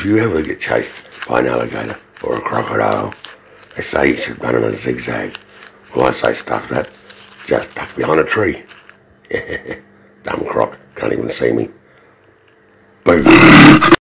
you ever get chased by an alligator or a crocodile, they say you should run in a zigzag. Well, I say stuff that. Just duck behind a tree. Dumb croc, can't even see me. Boom.